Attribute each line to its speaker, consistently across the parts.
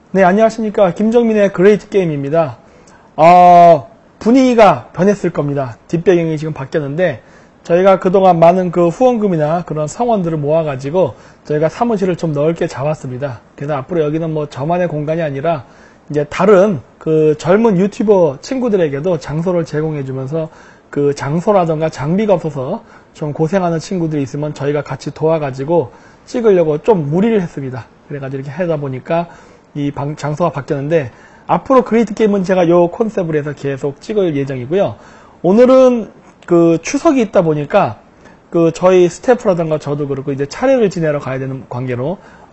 Speaker 1: 네, 안녕하십니까. 김정민의 그레이트 게임입니다. 분위기가 변했을 겁니다. 뒷배경이 지금 바뀌었는데, 저희가 그동안 많은 그 후원금이나 그런 성원들을 모아가지고, 저희가 사무실을 좀 넓게 잡았습니다. 그래서 앞으로 여기는 뭐 저만의 공간이 아니라, 이제 다른 그 젊은 유튜버 친구들에게도 장소를 제공해주면서, 그 장소라던가 장비가 없어서 좀 고생하는 친구들이 있으면 저희가 같이 도와가지고 찍으려고 좀 무리를 했습니다. 그래가지고 이렇게 하다 보니까, 이 장소가 바뀌었는데 앞으로 그레이트 게임은 제가 요 컨셉으로 해서 계속 찍을 예정이고요. 오늘은 그 추석이 있다 보니까 그 저희 스태프라든가 저도 그렇고 이제 차례를 지내러 가야 되는 관계로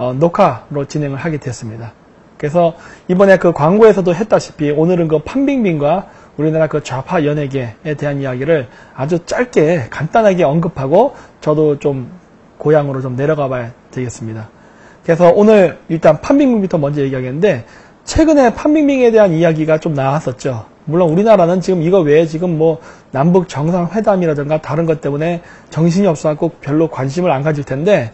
Speaker 1: 녹화로 진행을 하게 됐습니다. 그래서 이번에 그 광고에서도 했다시피 오늘은 그 판빙빙과 우리나라 그 좌파 연예계에 대한 이야기를 아주 짧게 간단하게 언급하고 저도 좀 고향으로 좀 내려가 봐야 되겠습니다. 그래서 오늘 일단 판빙빙부터 먼저 얘기하겠는데, 최근에 판빙빙에 대한 이야기가 좀 나왔었죠. 물론 우리나라는 지금 이거 외에 지금 뭐 남북 정상회담이라든가 다른 것 때문에 정신이 없어갖고 별로 관심을 안 가질 텐데,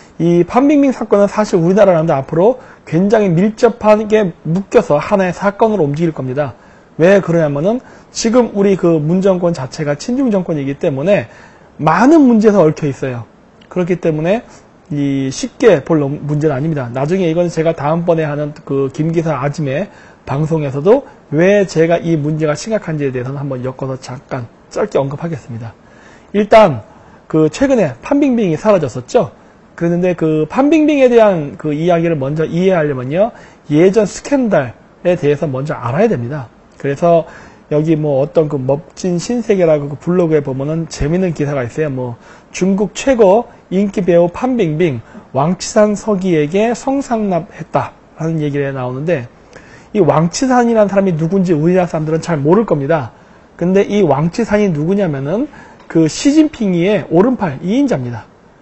Speaker 1: 이 판빙빙 사건은 사실 우리나라랑도 앞으로 굉장히 밀접하게 묶여서 하나의 사건으로 움직일 겁니다. 왜 그러냐면은 지금 우리 그 문정권 자체가 친중 정권이기 때문에 많은 문제에서 얽혀 있어요. 그렇기 때문에 이 쉽게 볼 문제는 아닙니다. 나중에 이건 제가 다음번에 하는 그 김기사 아침에 방송에서도 왜 제가 이 문제가 심각한지에 대해서는 한번 엮어서 잠깐 짧게 언급하겠습니다. 일단 그 최근에 판빙빙이 사라졌었죠. 그런데 그 판빙빙에 대한 그 이야기를 먼저 이해하려면요, 예전 스캔들에 대해서 먼저 알아야 됩니다. 그래서 여기 뭐 어떤 그 멋진 신세계라고 그 블로그에 보면은 재밌는 기사가 있어요. 뭐 중국 최고 인기 배우 판빙빙 왕치산 서기에게 성상납했다 라는 얘기가 나오는데, 이 왕치산이라는 사람이 누군지 우리나라 사람들은 잘 모를 겁니다. 근데 이 왕치산이 누구냐면은 그 시진핑이의 오른팔 2인자입니다.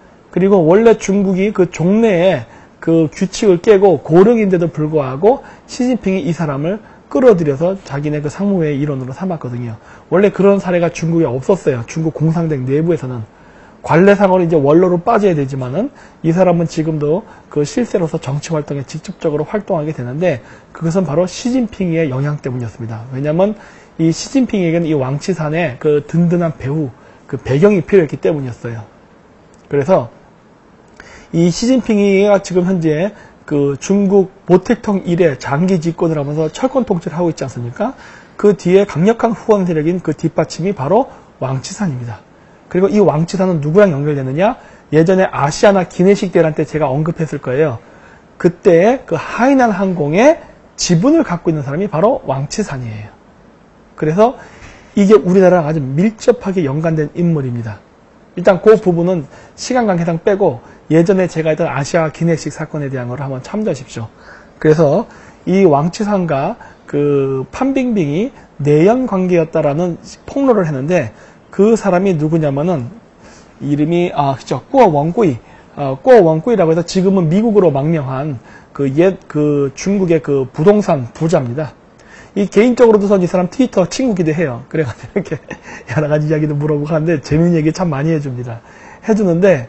Speaker 1: 그리고 원래 중국이 그 종래에 그 규칙을 깨고 고령인데도 불구하고 시진핑이 이 사람을 끌어들여서 자기네 그 상무회의 일원으로 삼았거든요. 원래 그런 사례가 중국에 없었어요. 중국 공산당 내부에서는. 관례상으로 이제 원로로 빠져야 되지만은 이 사람은 지금도 그 실세로서 정치 활동에 직접적으로 활동하게 되는데, 그것은 바로 시진핑의 영향 때문이었습니다. 왜냐면 이 시진핑에게는 이 왕치산의 그 든든한 배후, 그 배경이 필요했기 때문이었어요. 그래서 이 시진핑이가 지금 현재 그 중국 모택통 이래 장기 집권을 하면서 철권 통치를 하고 있지 않습니까? 그 뒤에 강력한 후원 세력인 그 뒷받침이 바로 왕치산입니다. 그리고 이 왕치산은 누구랑 연결되느냐? 예전에 아시아나 기내식 대란 때 제가 언급했을 거예요. 그때 그 하이난 항공의 지분을 갖고 있는 사람이 바로 왕치산이에요. 그래서 이게 우리나라랑 아주 밀접하게 연관된 인물입니다. 일단 그 부분은 시간 관계상 빼고 예전에 제가 했던 아시아 기내식 사건에 대한 걸 한번 참조하십시오. 그래서 이 왕치산과 그 판빙빙이 내연 관계였다라는 폭로를 했는데, 그 사람이 누구냐면은 이름이 그죠, 꾸어 원꾸이, 꾸어 원꾸이라고 해서 지금은 미국으로 망명한 그 옛 그 중국의 그 부동산 부자입니다. 이 개인적으로도 전 이 사람 트위터 친구기도 해요. 그래가지고 이렇게 여러 가지 이야기도 물어보고 하는데 재밌는 얘기 참 많이 해주는데,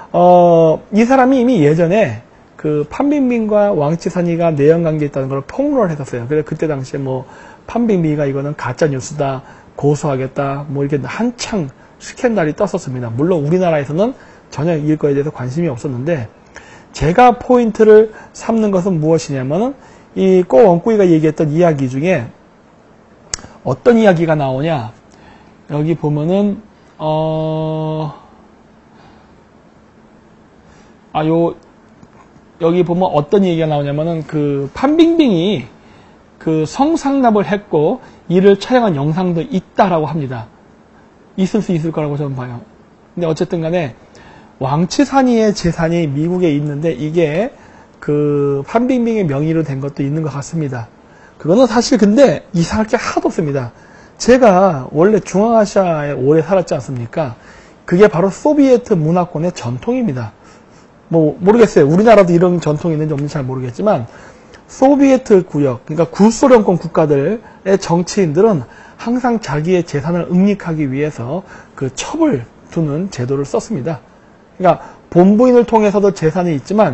Speaker 1: 이 사람이 이미 예전에 그 판빙빙과 왕치산이가 내연 관계에 있다는 걸 폭로를 했었어요. 그래서 그때 당시에 뭐 판빙빙이가 이거는 가짜 뉴스다, 고소하겠다, 뭐 이렇게 한창 스캔들이 떴었습니다. 물론 우리나라에서는 전혀 이거에 대해서 관심이 없었는데, 제가 포인트를 삼는 것은 무엇이냐면은 이 꼬 원꾸이가 얘기했던 이야기 중에 어떤 이야기가 나오냐, 여기 보면은 여기 보면 어떤 얘기가 나오냐면은 그 판빙빙이 그 성상납을 했고 이를 촬영한 영상도 있다라고 합니다. 있을 수 있을 거라고 저는 봐요. 근데 어쨌든 간에 왕치산이의 재산이 미국에 있는데 이게 그 판빙빙의 명의로 된 것도 있는 것 같습니다. 그거는 사실 근데 이상할 게 하나도 없습니다. 제가 원래 중앙아시아에 오래 살았지 않습니까? 그게 바로 소비에트 문화권의 전통입니다. 뭐 모르겠어요. 우리나라도 이런 전통이 있는지 없는지 잘 모르겠지만, 소비에트 구역, 그러니까 구소련권 국가들의 정치인들은 항상 자기의 재산을 응닉하기 위해서 그 첩을 두는 제도를 썼습니다. 그러니까 본부인을 통해서도 재산이 있지만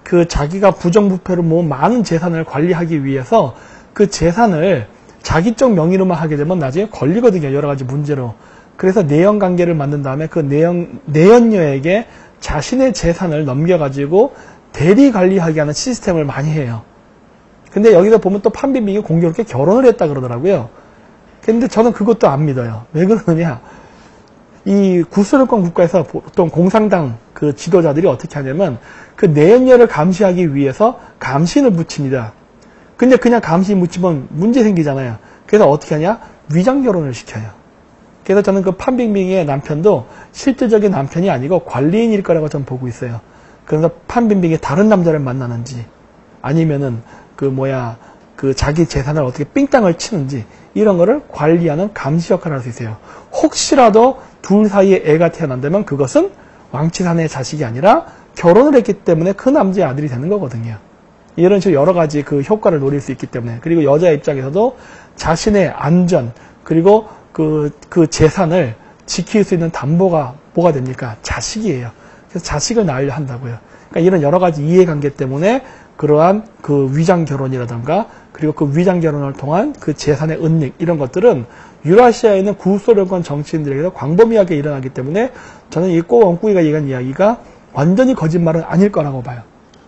Speaker 1: 그 자기가 부정부패로 모은 많은 재산을 관리하기 위해서 그 재산을 자기 쪽 명의로만 하게 되면 나중에 걸리거든요. 여러 가지 문제로. 그래서 내연관계를 만든 다음에 그 내연녀에게 자신의 재산을 넘겨가지고 대리 관리하게 하는 시스템을 많이 해요. 근데 여기서 보면 또 판빈빙이 공교롭게 결혼을 했다 그러더라고요. 근데 저는 그것도 안 믿어요. 왜 그러느냐. 이 구소련권 국가에서 보통 공산당 그 지도자들이 어떻게 하냐면 그 내연녀를 감시하기 위해서 감신을 붙입니다. 근데 그냥 감신 붙이면 문제 생기잖아요. 그래서 어떻게 하냐? 위장 결혼을 시켜요. 그래서 저는 그 판빙빙의 남편도 실질적인 남편이 아니고 관리인일 거라고 저는 보고 있어요. 그래서 판빙빙이 다른 남자를 만나는지 아니면은 그 자기 재산을 어떻게 삥땅을 치는지 이런 거를 관리하는 감시 역할을 할 수 있어요. 혹시라도 둘 사이에 애가 태어난다면 그것은 왕치산의 자식이 아니라 결혼을 했기 때문에 그 남자의 아들이 되는 거거든요. 이런 식으로 여러 가지 그 효과를 노릴 수 있기 때문에. 그리고 여자 입장에서도 자신의 안전 그리고 그 재산을 지킬 수 있는 담보가 뭐가 됩니까? 자식이에요. 그래서 자식을 낳으려 한다고요. 그러니까 이런 여러 가지 이해관계 때문에 그러한 그 위장 결혼이라든가 그리고 그 위장 결혼을 통한 그 재산의 은닉 이런 것들은 유라시아에 있는 구소련권 정치인들에게서 광범위하게 일어나기 때문에 저는 이 꼬 원꾸이가 얘기한 이야기가 완전히 거짓말은 아닐 거라고 봐요.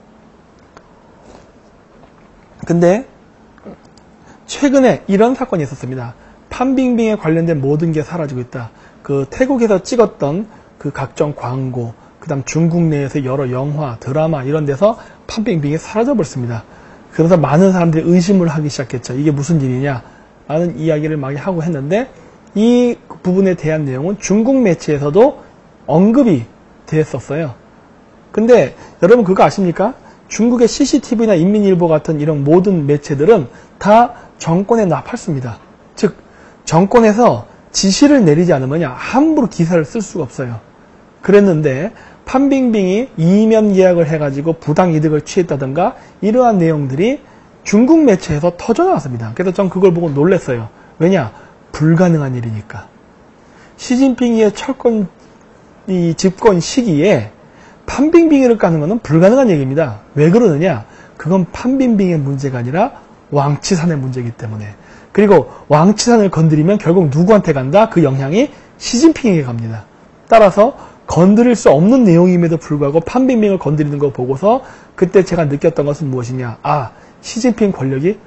Speaker 1: 근데 최근에 이런 사건이 있었습니다. 판빙빙에 관련된 모든 게 사라지고 있다. 그 태국에서 찍었던 그 각종 광고, 그 다음 중국 내에서 여러 영화, 드라마 이런 데서 판빙빙이 사라져버렸습니다. 그래서 많은 사람들이 의심을 하기 시작했죠. 이게 무슨 일이냐 라는 이야기를 막 하고 했는데 이 부분에 대한 내용은 중국 매체에서도 언급이 됐었어요. 근데 여러분 그거 아십니까? 중국의 CCTV나 인민일보 같은 이런 모든 매체들은 다 정권에 납할습니다. 즉 정권에서 지시를 내리지 않으면 함부로 기사를 쓸 수가 없어요. 그랬는데 판빙빙이 이면 계약을 해가지고 부당이득을 취했다든가 이러한 내용들이 중국 매체에서 터져나왔습니다. 그래서 전 그걸 보고 놀랐어요. 왜냐? 불가능한 일이니까. 시진핑의 집권 시기에 판빙빙이를 까는 것은 불가능한 얘기입니다. 왜 그러느냐? 그건 판빙빙의 문제가 아니라 왕치산의 문제이기 때문에. 그리고 왕치산을 건드리면 결국 누구한테 간다? 그 영향이 시진핑에게 갑니다. 따라서 건드릴 수 없는 내용임에도 불구하고 판빙빙을 건드리는 거 보고서 그때 제가 느꼈던 것은 무엇이냐? 아, 시진핑 권력이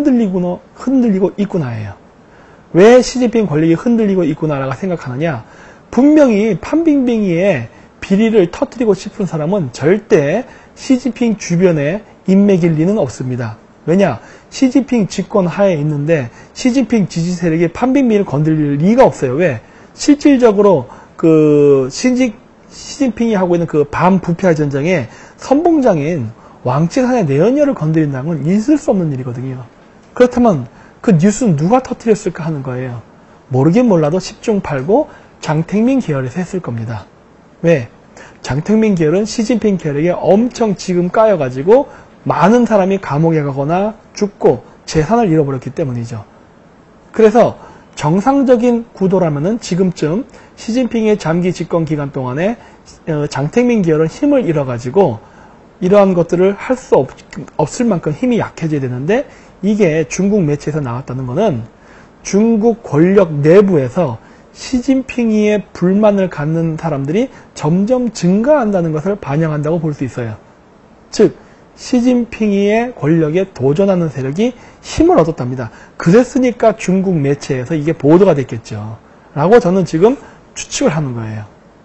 Speaker 1: 흔들리고 있구나예요. 왜 시진핑 권력이 흔들리고 있구나라고 생각하느냐? 분명히 판빙빙이의 비리를 터뜨리고 싶은 사람은 절대 시진핑 주변에 인맥일 리는 없습니다. 왜냐? 시진핑 집권 하에 있는데 시진핑 지지 세력이 판빙빙을 건드릴 리가 없어요. 왜? 실질적으로 그 시진핑이 하고 있는 그 반부패 전쟁에 선봉장인 왕치산의 내연녀를 건드린다는 건 있을 수 없는 일이거든요. 그렇다면 그 뉴스는 누가 터뜨렸을까 하는 거예요. 모르긴 몰라도 10중 8구 장택민 계열에서 했을 겁니다. 왜? 장택민 계열은 시진핑 계열에게 엄청 지금 까여가지고 많은 사람이 감옥에 가거나 죽고 재산을 잃어버렸기 때문이죠. 그래서 정상적인 구도라면은 지금쯤 시진핑의 장기 집권 기간 동안에 장택민 계열은 힘을 잃어가지고 이러한 것들을 할 수 없을 만큼 힘이 약해져야 되는데 이게 중국 매체에서 나왔다는 것은 중국 권력 내부에서 시진핑이의 불만을 갖는 사람들이 점점 증가한다는 것을 반영한다고 볼 수 있어요. 즉 시진핑이의 권력에 도전하는 세력이 힘을 얻었답니다. 그랬으니까 중국 매체에서 이게 보도가 됐겠죠. 라고 저는 지금 추측을 하는 거예요.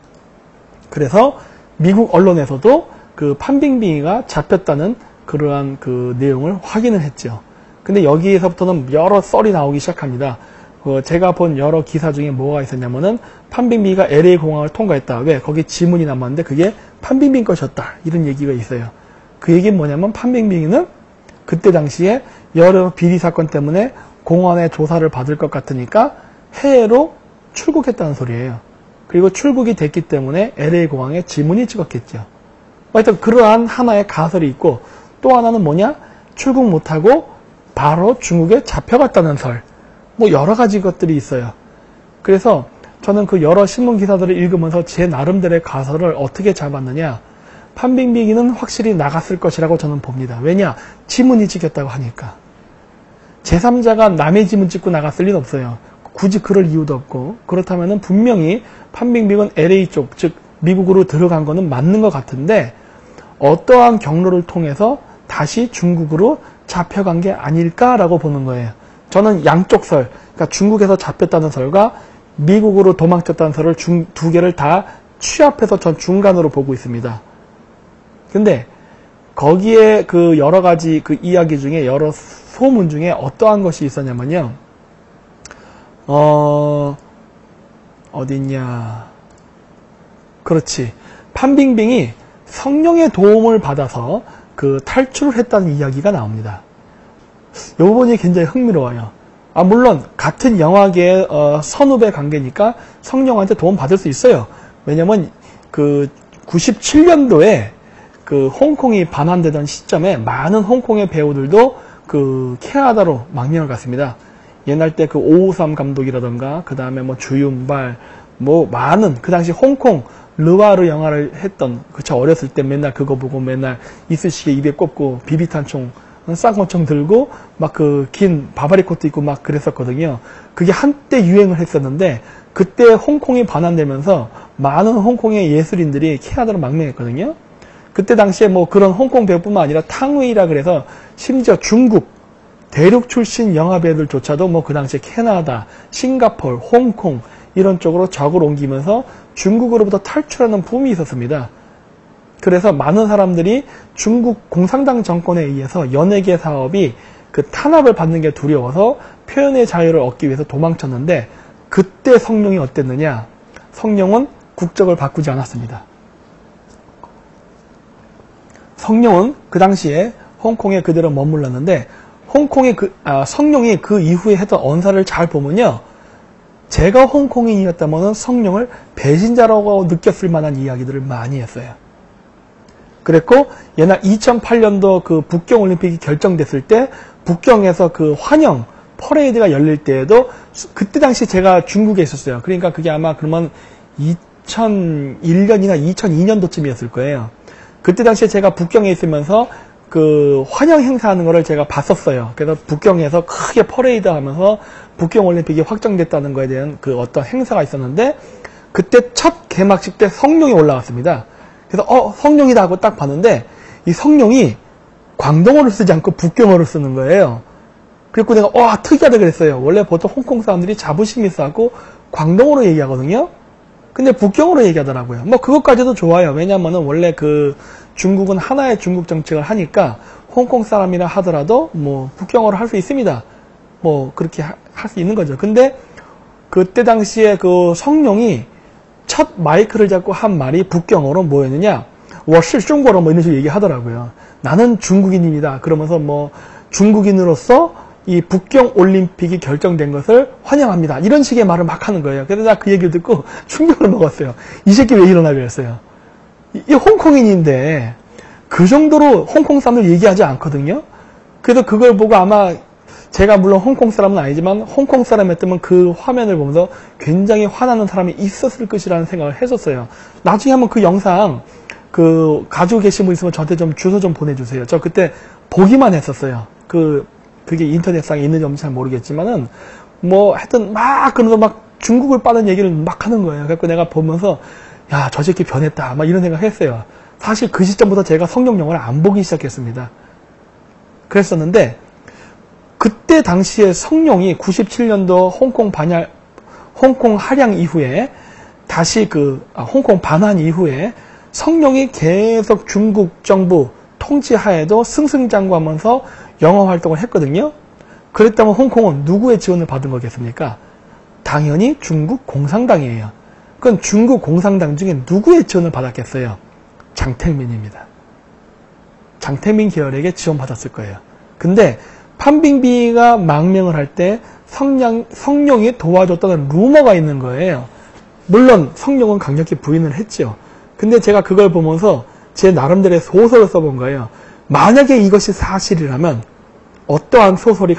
Speaker 1: 그래서 미국 언론에서도 그 판빙빙이가 잡혔다는 그러한 그 내용을 확인을 했죠. 근데 여기에서부터는 여러 썰이 나오기 시작합니다. 제가 본 여러 기사 중에 뭐가 있었냐면은 판빙빙이가 LA 공항을 통과했다. 왜? 거기 지문이 남았는데 그게 판빙빙 것이었다. 이런 얘기가 있어요. 그 얘기는 뭐냐면 판빙빙이는 그때 당시에 여러 비리 사건 때문에 공안의 조사를 받을 것 같으니까 해외로 출국했다는 소리예요. 그리고 출국이 됐기 때문에 LA 공항에 지문이 찍었겠죠. 하여튼 그러한 하나의 가설이 있고 또 하나는 뭐냐? 출국 못하고 바로 중국에 잡혀갔다는 설. 뭐 여러 가지 것들이 있어요. 그래서 저는 그 여러 신문 기사들을 읽으면서 제 나름대로의 가설을 어떻게 잡았느냐. 판빙빙이는 확실히 나갔을 것이라고 저는 봅니다. 왜냐? 지문이 찍혔다고 하니까. 제3자가 남의 지문 찍고 나갔을 리는 없어요. 굳이 그럴 이유도 없고. 그렇다면 분명히 판빙빙은 LA 쪽, 즉 미국으로 들어간 거는 맞는 것 같은데 어떠한 경로를 통해서 다시 중국으로 잡혀간 게 아닐까라고 보는 거예요. 저는 양쪽 설, 그러니까 중국에서 잡혔다는 설과 미국으로 도망쳤다는 설을 두 개를 다 취합해서 전 중간으로 보고 있습니다. 근데 거기에 그 여러 가지 그 이야기 중에 여러 소문 중에 어떠한 것이 있었냐면요. 어딨냐. 그렇지. 판빙빙이 성령의 도움을 받아서 그 탈출을 했다는 이야기가 나옵니다. 이 부분이 굉장히 흥미로워요. 물론 같은 영화계의 선후배 관계니까 성령한테 도움 받을 수 있어요. 왜냐면 그 97년도에 그 홍콩이 반환되던 시점에 많은 홍콩의 배우들도 그 캐나다로 망명을 갔습니다. 옛날 때 그 553 감독이라던가 그 다음에 뭐 주윤발 뭐 많은 그 당시 홍콩 르와르 영화를 했던 저 어렸을 때 맨날 그거 보고 맨날 이쑤시개 입에 꽂고 비비탄총 쌍권총 들고 막 그 긴 바바리 코트 입고 막 그랬었거든요. 그게 한때 유행을 했었는데 그때 홍콩이 반환되면서 많은 홍콩의 예술인들이 캐나다로 망명했거든요. 그때 당시에 뭐 그런 홍콩 배우뿐만 아니라 탕웨이라 그래서 심지어 중국 대륙 출신 영화 배우들조차도 뭐 그 당시에 캐나다, 싱가포르, 홍콩 이런 쪽으로 적을 옮기면서 중국으로부터 탈출하는 붐이 있었습니다. 그래서 많은 사람들이 중국 공산당 정권에 의해서 연예계 사업이 그 탄압을 받는 게 두려워서 표현의 자유를 얻기 위해서 도망쳤는데 그때 성령이 어땠느냐? 성령은 국적을 바꾸지 않았습니다. 성령은 그 당시에 홍콩에 그대로 머물렀는데 홍콩의 성령이 그 이후에 했던 언사를 잘 보면요. 제가 홍콩인이었다면 성령을 배신자라고 느꼈을 만한 이야기들을 많이 했어요. 그랬고 옛날 2008년도 그 북경 올림픽이 결정됐을 때 북경에서 그 환영 퍼레이드가 열릴 때에도 그때 당시 제가 중국에 있었어요. 그러니까 그게 아마 그러면 2001년이나 2002년도쯤이었을 거예요. 그때 당시에 제가 북경에 있으면서 그 환영 행사하는 거를 제가 봤었어요. 그래서 북경에서 크게 퍼레이드 하면서 북경 올림픽이 확정됐다는 거에 대한 그 어떤 행사가 있었는데 그때 첫 개막식 때 성령이 올라왔습니다. 그래서 성령이다 하고 딱 봤는데 이 성령이 광동어를 쓰지 않고 북경어를 쓰는 거예요. 그리고 내가 특이하다 그랬어요. 원래 보통 홍콩 사람들이 자부심이 있어갖고 광동어로 얘기하거든요. 근데 북경어로 얘기하더라고요. 뭐 그것까지도 좋아요. 왜냐면은 원래 그 중국은 하나의 중국 정책을 하니까 홍콩 사람이라 하더라도 뭐 북경어로 할 수 있습니다. 뭐 그렇게 할 수 있는 거죠. 근데 그때 당시에 그 성령이 첫 마이크를 잡고 한 말이 북경어로 뭐였느냐? 我是中国人 뭐 이런 식으로 얘기하더라고요. 나는 중국인입니다. 그러면서 뭐 중국인으로서 이 북경 올림픽이 결정된 것을 환영합니다. 이런 식의 말을 막 하는 거예요. 그래서 나 그 얘기를 듣고 충격을 먹었어요. 이 새끼 왜 이러나 그랬어요. 이 홍콩인인데 그 정도로 홍콩 사람들 얘기하지 않거든요. 그래서 그걸 보고 아마 제가 물론 홍콩 사람은 아니지만 홍콩 사람이었다면 그 화면을 보면서 굉장히 화나는 사람이 있었을 것이라는 생각을 했었어요. 나중에 한번 그 영상 그 가지고 계신 분 있으면 저한테 좀 주소 좀 보내주세요. 저 그때 보기만 했었어요. 그게 인터넷상에 있는지 없는지 잘 모르겠지만은 뭐 하여튼 막 그러면서 막 중국을 빠는 얘기를 막 하는 거예요. 그래서 내가 보면서 야, 저 새끼 변했다 막 이런 생각 했어요. 사실 그 시점부터 제가 성경 영화를 안 보기 시작했습니다. 그랬었는데 그때 당시에 성령이 97년도 홍콩 할양 이후에 다시 홍콩 반환 이후에 성령이 계속 중국 정부 통치하에도 승승장구하면서 영어 활동을 했거든요. 그랬다면 홍콩은 누구의 지원을 받은 거겠습니까? 당연히 중국 공산당이에요. 그건 중국 공산당 중에 누구의 지원을 받았겠어요? 장택민입니다. 장택민 계열에게 지원받았을 거예요. 근데 판빙비가 망명을 할 때 성령이 도와줬다는 루머가 있는 거예요. 물론 성령은 강력히 부인을 했죠. 근데 제가 그걸 보면서 제 나름대로의 소설을 써본 거예요. 만약에 이것이 사실이라면 어떠한 소설이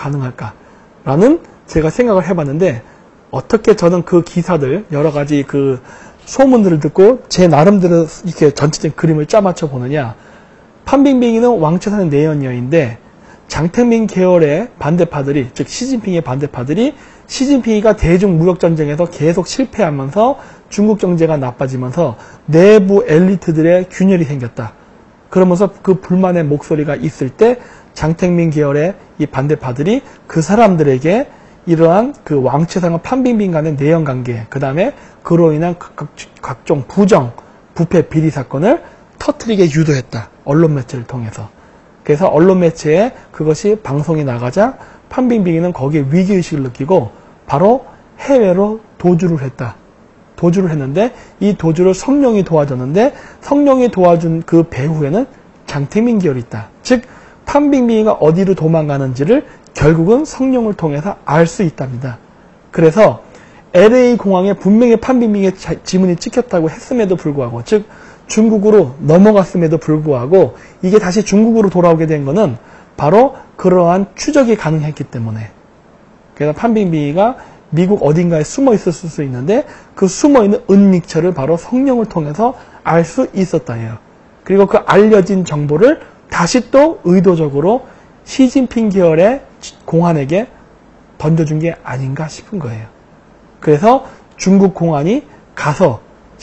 Speaker 1: 가능할까라는 제가 생각을 해봤는데 어떻게 저는 그 기사들 여러 가지 그 소문들을 듣고 제 나름대로 이렇게 전체적인 그림을 짜맞춰 보느냐. 판빙빙이는 왕채산의 내연녀인데 장택민 계열의 반대파들이, 즉 시진핑의 반대파들이 시진핑이가 대중 무역전쟁에서 계속 실패하면서 중국 경제가 나빠지면서 내부 엘리트들의 균열이 생겼다. 그러면서 그 불만의 목소리가 있을 때 장택민 계열의 이 반대파들이 그 사람들에게 이러한 그 왕채상과 판빙빙 간의 내연관계, 그 다음에 그로 인한 각종 부정, 부패, 비리 사건을 터뜨리게 유도했다. 언론 매체를 통해서. 그래서 언론 매체에 그것이 방송이 나가자 판빙빙이는 거기에 위기의식을 느끼고 바로 해외로 도주를 했다. 도주를 했는데 이 도주를 성룡이 도와줬는데 성룡이 도와준 그 배후에는 장택민 계열이 있다. 즉 판빙빙이가 어디로 도망가는지를 결국은 성룡을 통해서 알 수 있답니다. 그래서 LA 공항에 분명히 판빙빙의 지문이 찍혔다고 했음에도 불구하고, 즉 중국으로 넘어갔음에도 불구하고 이게 다시 중국으로 돌아오게 된 것은 바로 그러한 추적이 가능했기 때문에. 그래서 판빙빙이가 미국 어딘가에 숨어 있었을 수 있는데 그 숨어 있는 은닉처를 바로 성룡을 통해서 알 수 있었다 해요. 그리고 그 알려진 정보를 다시 또 의도적으로 시진핑 계열의 공안에게 던져준 게 아닌가 싶은 거예요. 그래서 중국 공안이 가서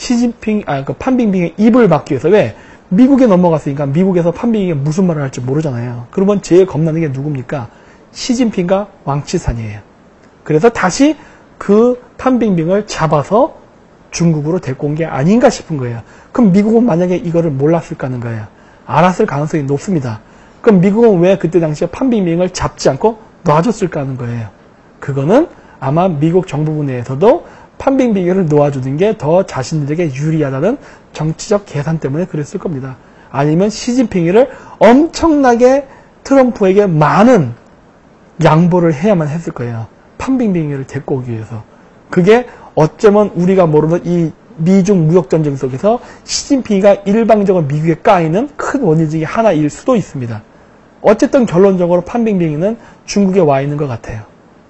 Speaker 1: 그 판빙빙의 입을 막기 위해서, 왜? 미국에 넘어갔으니까 미국에서 판빙빙이 무슨 말을 할지 모르잖아요. 그러면 제일 겁나는 게 누굽니까? 시진핑과 왕치산이에요. 그래서 다시 그 판빙빙을 잡아서 중국으로 데리고 온 게 아닌가 싶은 거예요. 그럼 미국은 만약에 이거를 몰랐을까 하는 거예요. 알았을 가능성이 높습니다. 그럼 미국은 왜 그때 당시에 판빙빙을 잡지 않고 놔줬을까 하는 거예요. 그거는 아마 미국 정부부 내에서도 판빙빙을 놓아주는 게 더 자신들에게 유리하다는 정치적 계산 때문에 그랬을 겁니다. 아니면 시진핑이를 엄청나게 트럼프에게 많은 양보를 해야만 했을 거예요. 판빙빙이를 데리고 오기 위해서. 그게 어쩌면 우리가 모르는 이 미중 무역전쟁 속에서 시진핑이가 일방적으로 미국에 까이는 큰 원인 중에 하나일 수도 있습니다. 어쨌든 결론적으로 판빙빙이는 중국에 와 있는 것 같아요.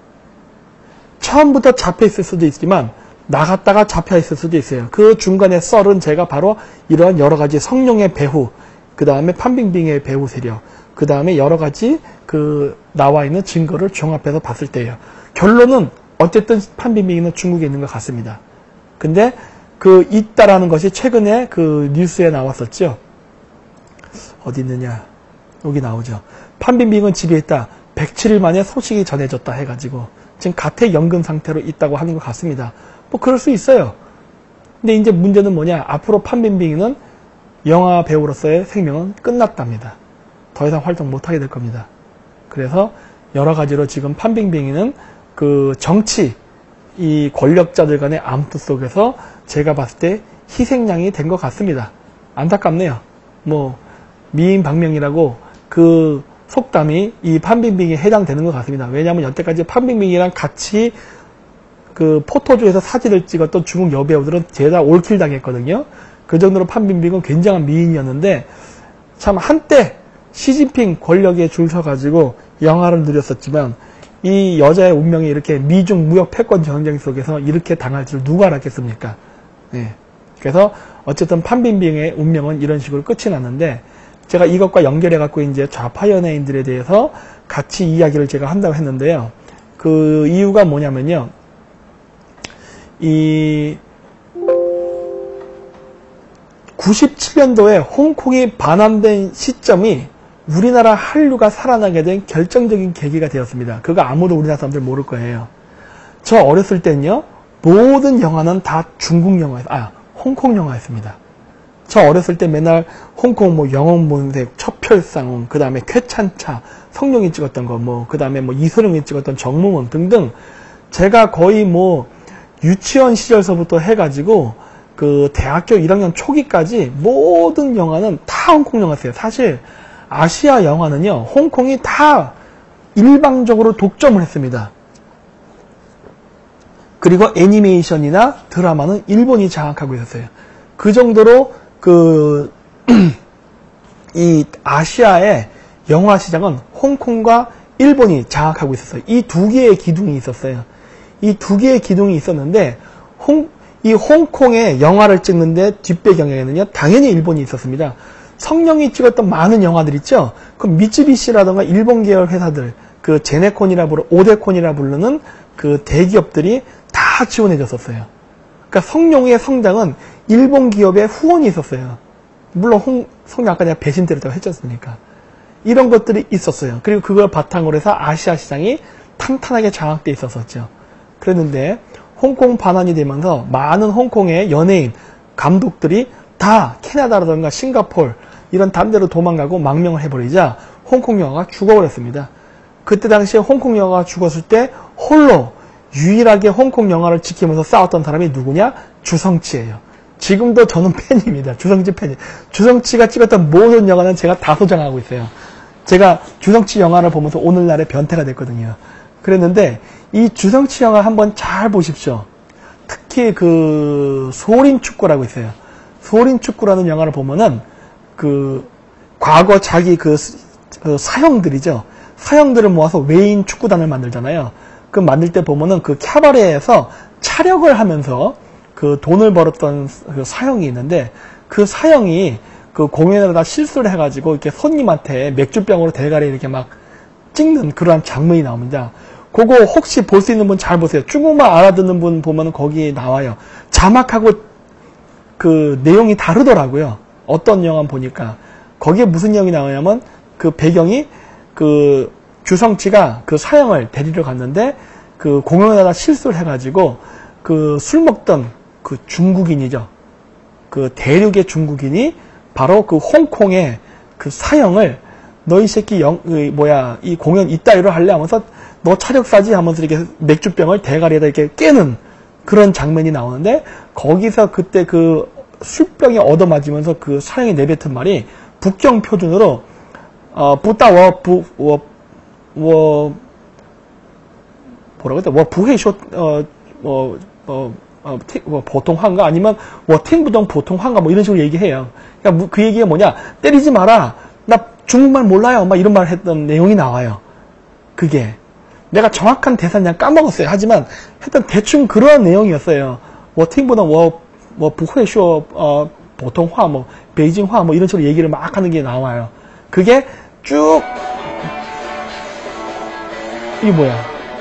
Speaker 1: 처음부터 잡혀 있을 수도 있지만 나갔다가 잡혀 있을 수도 있어요. 그 중간에 썰은 제가 바로 이러한 여러 가지 성룡의 배후, 그 다음에 판빙빙의 배후 세력, 그 다음에 여러 가지 그 나와 있는 증거를 종합해서 봤을 때예요. 결론은 어쨌든 판빙빙이는 중국에 있는 것 같습니다. 근데 그 있다라는 것이 최근에 그 뉴스에 나왔었죠. 어디 있느냐? 여기 나오죠. 판빙빙은 집에 있다. 107일 만에 소식이 전해졌다 해가지고 지금 가택연금 상태로 있다고 하는 것 같습니다. 뭐 그럴 수 있어요. 근데 이제 문제는 뭐냐? 앞으로 판빙빙이는 영화 배우로서의 생명은 끝났답니다. 더 이상 활동 못하게 될 겁니다. 그래서 여러 가지로 지금 판빙빙이는 그 정치, 이 권력자들 간의 암투 속에서 제가 봤을 때 희생양이 된 것 같습니다. 안타깝네요. 뭐 미인방명이라고 그 속담이 이 판빙빙에 해당되는 것 같습니다. 왜냐하면 여태까지 판빙빙이랑 같이 그 포토조에서 사진을 찍었던 중국 여배우들은 죄다 올킬 당했거든요. 그 정도로 판빙빙은 굉장한 미인이었는데 참 한때 시진핑 권력에 줄 서가지고 영화를 누렸었지만 이 여자의 운명이 이렇게 미중 무역 패권 전쟁 속에서 이렇게 당할 줄 누가 알았겠습니까? 네. 그래서 어쨌든 판빙빙의 운명은 이런 식으로 끝이 났는데 제가 이것과 연결해갖고 이제 좌파 연예인들에 대해서 같이 이야기를 제가 한다고 했는데요. 그 이유가 뭐냐면요. 이 97년도에 홍콩이 반환된 시점이 우리나라 한류가 살아나게 된 결정적인 계기가 되었습니다. 그거 아무도 우리나라 사람들 모를 거예요. 저 어렸을 땐요. 모든 영화는 다 중국 영화였어요. 홍콩 영화였습니다. 저 어렸을 때 맨날 홍콩 뭐 영혼본색, 첩혈상웅, 그 다음에 쾌찬차, 성룡이 찍었던 거, 뭐, 그 다음에 뭐 이소룡이 찍었던 정몽원 등등 제가 거의 뭐 유치원 시절서부터 해가지고 그 대학교 1학년 초기까지 모든 영화는 다 홍콩 영화였어요. 사실 아시아 영화는요, 홍콩이 다 일방적으로 독점을 했습니다. 그리고 애니메이션이나 드라마는 일본이 장악하고 있었어요. 그 정도로 이 아시아의 영화 시장은 홍콩과 일본이 장악하고 있었어요. 이 두 개의 기둥이 있었어요. 이 두 개의 기둥이 있었는데, 이 홍콩의 영화를 찍는데 뒷배경에는요, 당연히 일본이 있었습니다. 성룡이 찍었던 많은 영화들 있죠? 그 미쯔비시라던가 일본 계열 회사들, 그 오데콘이라 부르는 그 대기업들이 다 지원해줬었어요. 그러니까 성룡의 성장은 일본 기업의 후원이 있었어요. 물론 성룡 아까 내가 배신 때렸다고 했지 않습니까? 이런 것들이 있었어요. 그리고 그걸 바탕으로 해서 아시아 시장이 탄탄하게 장악돼 있었었죠. 그랬는데 홍콩 반환이 되면서 많은 홍콩의 연예인, 감독들이 다 캐나다라든가 싱가폴 이런 다른 데로 도망가고 망명을 해버리자 홍콩 영화가 죽어버렸습니다. 그때 당시에 홍콩 영화가 죽었을 때 홀로 유일하게 홍콩 영화를 지키면서 싸웠던 사람이 누구냐? 주성치예요. 지금도 저는 팬입니다. 주성치 팬이에요. 주성치가 찍었던 모든 영화는 제가 다 소장하고 있어요. 제가 주성치 영화를 보면서 오늘날의 변태가 됐거든요. 그랬는데 이 주성치 영화 한번 잘 보십시오. 특히 그 소림축구라고 있어요. 소림축구라는 영화를 보면은 그 과거 자기 그 사형들이죠. 사형들을 모아서 외인 축구단을 만들잖아요. 그 만들 때 보면은 그 캬바레에서 촬영을 하면서 그 돈을 벌었던 그 사형이 있는데 그 사형이 그 공연에다 실수를 해가지고 이렇게 손님한테 맥주병으로 대가리 이렇게 막 찍는 그러한 장면이 나옵니다. 그거 혹시 볼 수 있는 분 잘 보세요. 중국말 알아듣는 분 보면은 거기 나와요. 자막하고 그 내용이 다르더라고요. 어떤 영화 보니까 거기에 무슨 내용이 나오냐면 그 배경이 그 주성치가 그 사형을 데리러 갔는데 그 공연에다 실수를 해가지고 그 술 먹던 그 중국인이죠. 그 대륙의 중국인이 바로 그 홍콩의 그 사형을 너 이 새끼 이 공연 이따위로 할래 하면서 너 차력사지 하면서 이렇게 맥주병을 대가리에다 이렇게 깨는 그런 장면이 나오는데 거기서 그때 그 술병이 얻어맞으면서 그 사형이 내뱉은 말이 북경 표준으로 뭐라고 했대? 부회쇼 보통화인가 아니면 탱부동 보통화인가 뭐 이런 식으로 얘기해요. 그러니까 그 얘기가 뭐냐? 때리지 마라. 나 중국말 몰라요. 막 이런 말 했던 내용이 나와요. 그게 내가 정확한 대사는 그냥 까먹었어요. 하지만 하여튼 대충 그런 내용이었어요. 탱부동 부회쇼 보통화 베이징화 이런 식으로 얘기를 막 하는 게 나와요. 그게 쭉 이게 뭐야?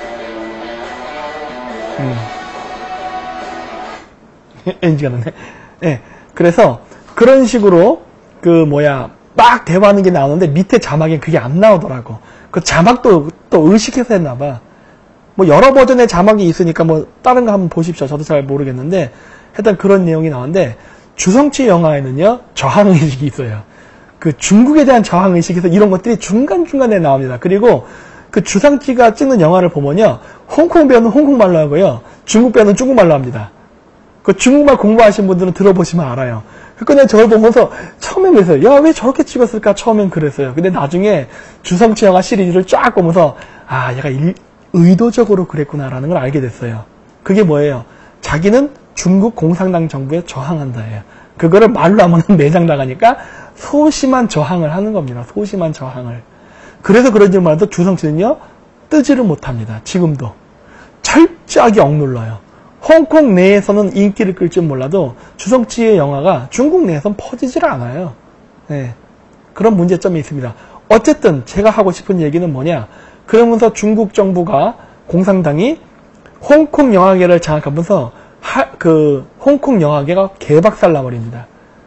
Speaker 1: NG가 났네. 네. 그래서 그런 식으로 막 대화하는 게 나오는데 밑에 자막에 그게 안 나오더라고. 그 자막도 또 의식해서 했나봐. 여러 버전의 자막이 있으니까 다른 거 한번 보십시오. 저도 잘 모르겠는데 하여튼 그런 내용이 나오는데 주성치 영화에는요 저항의식이 있어요. 그 중국에 대한 저항의식에서 이런 것들이 중간중간에 나옵니다. 그리고 그 주성치가 찍는 영화를 보면요 홍콩 배우는 홍콩말로 하고요 중국 배우는 중국말로 합니다. 그 중국말 공부하신 분들은 들어보시면 알아요. 그러니까 저걸 보면서 처음엔 그랬어요. 야, 왜 저렇게 찍었을까? 처음엔 그랬어요. 근데 나중에 주성치 영화 시리즈를 쫙 보면서 아, 얘가 의도적으로 그랬구나라는 걸 알게 됐어요. 그게 뭐예요? 자기는 중국 공산당 정부에 저항한다예요. 그거를 말로 하면 매장당하니까 소심한 저항을 하는 겁니다. 소심한 저항을. 그래서 그런지 몰라도 주성치는요 뜨지를 못합니다. 지금도 철저하게 억눌러요. 홍콩 내에서는 인기를 끌 줄 몰라도 주성치의 영화가 중국 내에서는 퍼지질 않아요. 네. 그런 문제점이 있습니다. 어쨌든 제가 하고 싶은 얘기는 뭐냐? 그러면서 중국 정부가 공산당이 홍콩 영화계를 장악하면서 홍콩 영화계가 개박살 나버립니다.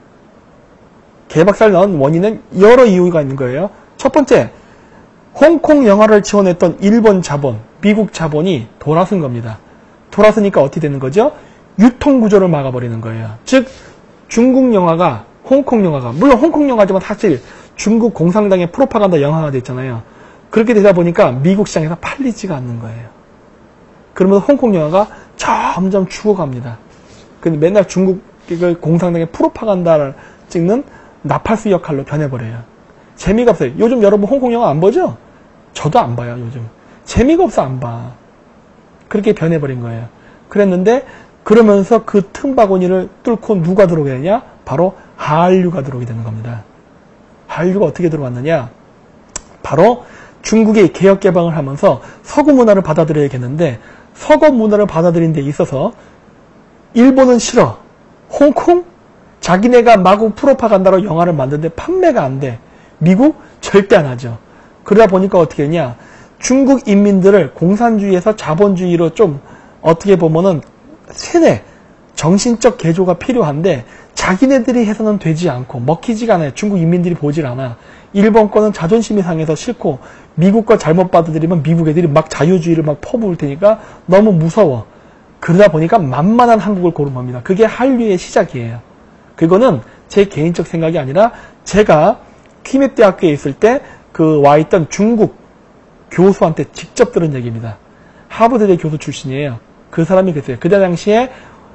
Speaker 1: 개박살 나온 원인은 여러 이유가 있는 거예요. 첫 번째, 홍콩 영화를 지원했던 일본 자본, 미국 자본이 돌아선 겁니다. 돌아서니까 어떻게 되는 거죠? 유통구조를 막아버리는 거예요. 즉 중국 영화가 홍콩 영화가 물론 홍콩 영화지만 사실 중국 공산당의 프로파간다 영화가 됐잖아요. 그렇게 되다 보니까 미국 시장에서 팔리지가 않는 거예요. 그러면서 홍콩 영화가 점점 죽어갑니다. 근데 맨날 중국 공산당의 프로파간다를 찍는 나팔수 역할로 변해버려요. 재미가 없어요. 요즘 여러분 홍콩 영화 안 보죠? 저도 안 봐요. 요즘 재미가 없어 안 봐. 그렇게 변해버린 거예요. 그랬는데 그러면서 그 틈바구니를 뚫고 누가 들어오게 되냐? 바로 한류가 들어오게 되는 겁니다. 한류가 어떻게 들어왔느냐? 바로 중국이 개혁 개방을 하면서 서구 문화를 받아들여야겠는데 서구 문화를 받아들이는 데 있어서 일본은 싫어. 홍콩? 자기네가 마구 프로파간다로 영화를 만드는데 판매가 안 돼. 미국? 절대 안 하죠. 그러다 보니까 어떻게 했냐. 중국 인민들을 공산주의에서 자본주의로 좀 어떻게 보면은 세뇌, 정신적 개조가 필요한데 자기네들이 해서는 되지 않고 먹히지가 않아요. 중국 인민들이 보질 않아. 일본 거는 자존심이 상해서 싫고 미국 거 잘못 받아들이면 미국 애들이 막 자유주의를 막 퍼부을 테니까 너무 무서워. 그러다 보니까 만만한 한국을 고른 겁니다. 그게 한류의 시작이에요. 그거는 제 개인적 생각이 아니라 제가 퀴맥대학교에 있을 때 그 와 있던 중국 교수한테 직접 들은 얘기입니다. 하버드대 교수 출신이에요. 그 사람이 그랬어요. 그때 당시에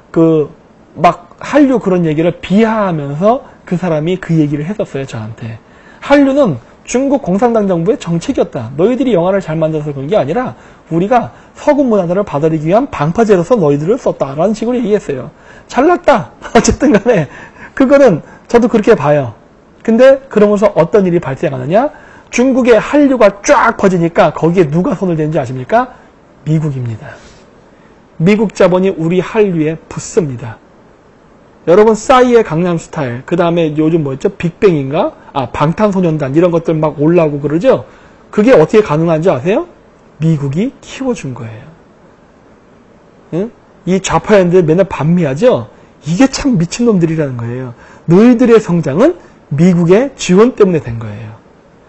Speaker 1: 막 한류 그런 얘기를 비하하면서 그 사람이 그 얘기를 했었어요. 저한테. 한류는 중국 공산당 정부의 정책이었다. 너희들이 영화를 잘 만들어서 그런 게 아니라 우리가 서구 문화를 받아들이기 위한 방파제로서 너희들을 썼다라는 식으로 얘기했어요. 잘났다. 어쨌든 간에 그거는 저도 그렇게 봐요. 근데 그러면서 어떤 일이 발생하느냐? 중국의 한류가 쫙 퍼지니까 거기에 누가 손을 댄지 아십니까? 미국입니다. 미국 자본이 우리 한류에 붙습니다. 여러분 싸이의 강남스타일, 그 다음에 요즘 뭐였죠? 빅뱅인가? 방탄소년단 이런 것들 막 올라오고 그러죠? 그게 어떻게 가능한지 아세요? 미국이 키워준 거예요. 응? 이 좌파연들 맨날 반미하죠? 이게 참 미친놈들이라는 거예요. 너희들의 성장은 미국의 지원 때문에 된 거예요.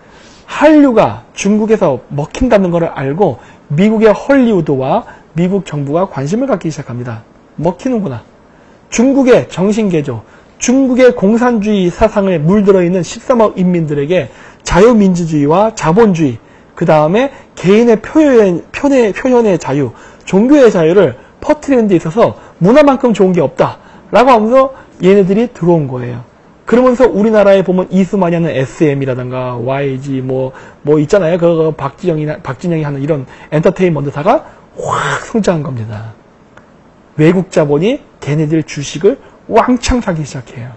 Speaker 1: 한류가 중국에서 먹힌다는 것을 알고 미국의 헐리우드와 미국 정부가 관심을 갖기 시작합니다. 먹히는구나. 중국의 정신개조, 중국의 공산주의 사상에 물들어 있는 13억 인민들에게 자유민주주의와 자본주의, 그 다음에 개인의 표현의 자유, 종교의 자유를 퍼뜨리는 데 있어서 문화만큼 좋은 게 없다. 라고 하면서 얘네들이 들어온 거예요. 그러면서 우리나라에 보면 이수만이 하는 SM이라든가 YG 뭐 있잖아요. 그 박진영이 하는 이런 엔터테인먼트사가 확 성장한 겁니다. 외국 자본이 걔네들 주식을 왕창 사기 시작해요.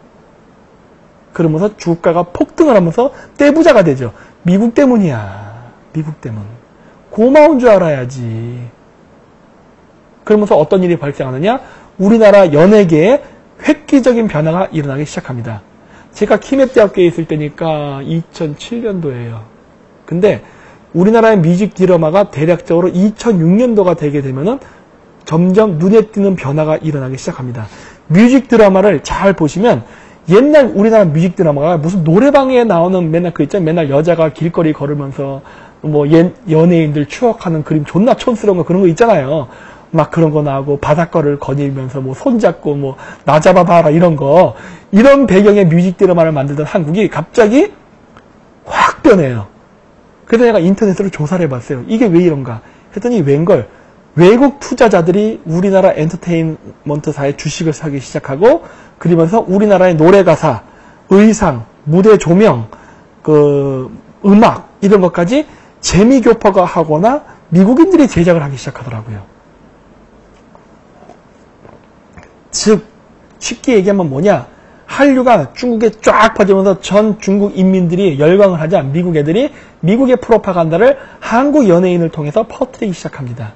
Speaker 1: 그러면서 주가가 폭등을 하면서 떼부자가 되죠. 미국 때문이야. 미국 때문. 고마운 줄 알아야지. 그러면서 어떤 일이 발생하느냐? 우리나라 연예계에 획기적인 변화가 일어나기 시작합니다. 제가 키맵대학교에 있을 때니까 2007년도예요. 근데 우리나라의 뮤직 드라마가 대략적으로 2006년도가 되게 되면은 점점 눈에 띄는 변화가 일어나기 시작합니다. 뮤직 드라마를 잘 보시면 옛날 우리나라 뮤직 드라마가 무슨 노래방에 나오는 맨날 그 있잖아요. 맨날 여자가 길거리 걸으면서 뭐 연예인들 추억하는 그림 존나 촌스러운 거 그런 거 있잖아요. 막 그런 거 나오고 바닷가를 거닐면서 뭐 손잡고 뭐 나 잡아봐라 이런 거, 이런 배경의 뮤직 드라마를 만들던 한국이 갑자기 확 변해요. 그래서 내가 인터넷으로 조사를 해봤어요. 이게 왜 이런가 했더니 웬걸 외국 투자자들이 우리나라 엔터테인먼트사의 주식을 사기 시작하고, 그러면서 우리나라의 노래 가사, 의상, 무대 조명, 음악 이런 것까지 재미교포가 하거나 미국인들이 제작을 하기 시작하더라고요. 즉 쉽게 얘기하면 뭐냐, 한류가 중국에 쫙 퍼지면서 전 중국 인민들이 열광을 하자 미국 애들이 미국의 프로파간다를 한국 연예인을 통해서 퍼뜨리기 시작합니다.